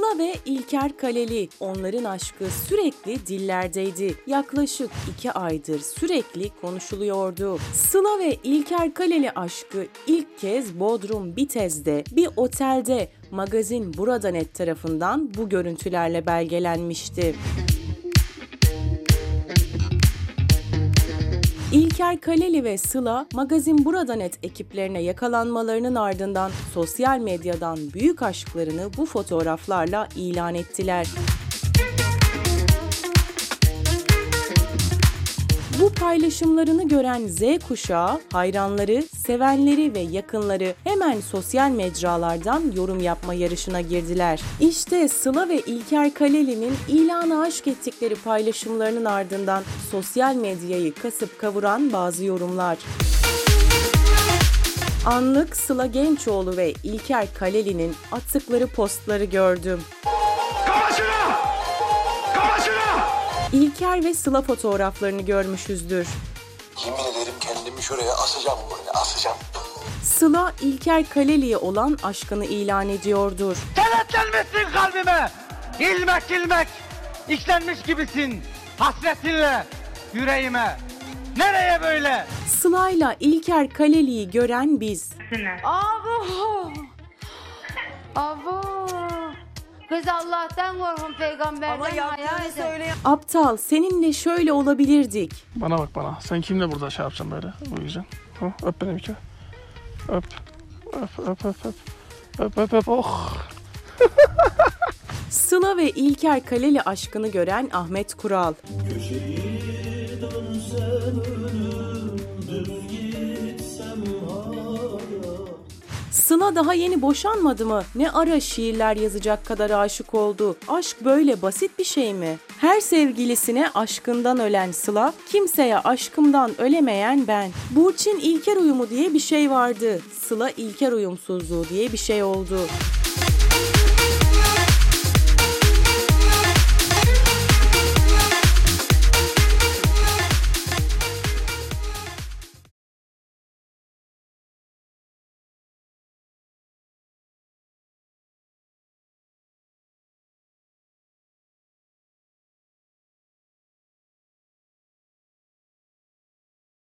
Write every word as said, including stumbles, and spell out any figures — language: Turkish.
Sıla ve İlker Kaleli, onların aşkı sürekli dillerdeydi. Yaklaşık iki aydır sürekli konuşuluyordu. Sıla ve İlker Kaleli aşkı ilk kez Bodrum Bitez'de bir otelde magazin Buradanet tarafından bu görüntülerle belgelenmişti. İlker Kaleli ve Sıla, magazin Buradanet ekiplerine yakalanmalarının ardından sosyal medyadan büyük aşklarını bu fotoğraflarla ilan ettiler. Bu paylaşımlarını gören Z kuşağı, hayranları, sevenleri ve yakınları hemen sosyal mecralardan yorum yapma yarışına girdiler. İşte Sıla ve İlker Kaleli'nin ilana aşk ettikleri paylaşımlarının ardından sosyal medyayı kasıp kavuran bazı yorumlar. Anlık Sıla Gençoğlu ve İlker Kaleli'nin attıkları postları gördüm. İlker ve Sıla fotoğraflarını görmüşüzdür. Yemin ederim kendimi şuraya asacağım, böyle asacağım. Sıla, İlker Kaleli'ye olan aşkını ilan ediyordur. Kenetlenmişsin kalbime, ilmek ilmek, işlenmiş gibisin hasretinle yüreğime. Nereye böyle? Sıla'yla İlker Kaleli'yi gören biz. Abo! Abo! Kız Allah'tan korkun, peygamberden Ama yaptığını söyle. Aptal, seninle şöyle olabilirdik. Bana bak bana. Sen kimle burada şey yapacaksın böyle? Uyuyacaksın. Ha, öp beni bir kere. Öp. Öp öp öp öp. Öp öp öp. Oh. Sıla ve İlker Kaleli aşkını gören Ahmet Kural. Sıla daha yeni boşanmadı mı? Ne ara şiirler yazacak kadar aşık oldu? Aşk böyle basit bir şey mi? Her sevgilisine aşkından ölen Sıla, kimseye aşkımdan ölemeyen ben. Burçin İlker uyumu diye bir şey vardı. Sıla İlker uyumsuzluğu diye bir şey oldu.